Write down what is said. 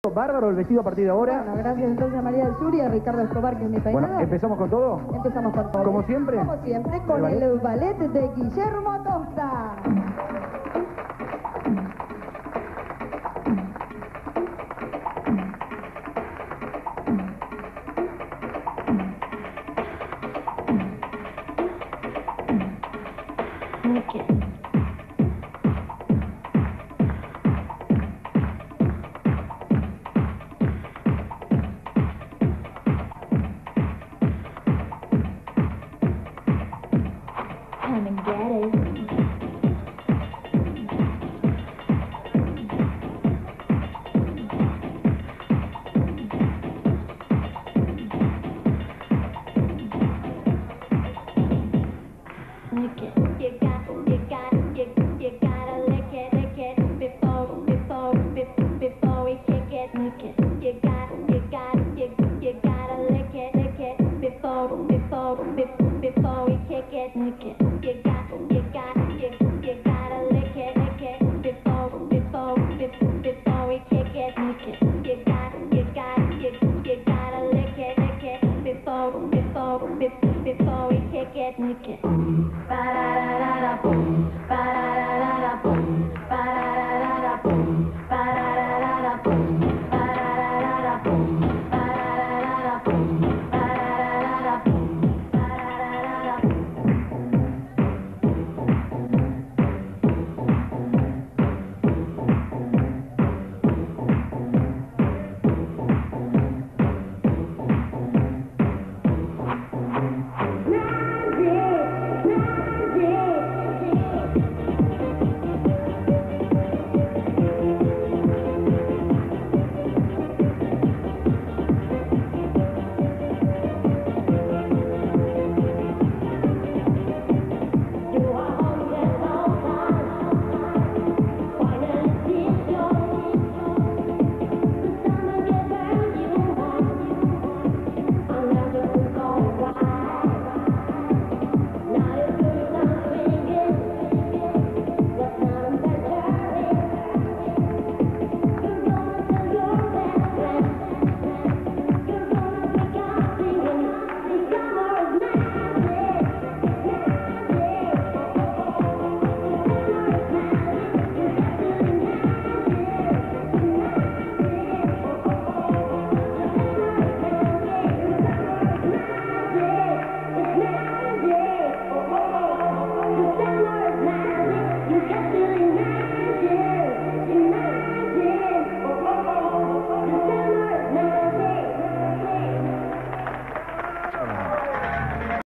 Bárbaro el vestido a partir de ahora. Bueno, gracias entonces a María del Sur y a Ricardo Escobar, que es mi peinado. Bueno, ¿empezamos con todo? Empezamos con todo. ¿Como siempre? Como siempre, con el ballet de Guillermo Acosta. Come and get it. Lick it. You gotta lick it before we kick it. Lick it.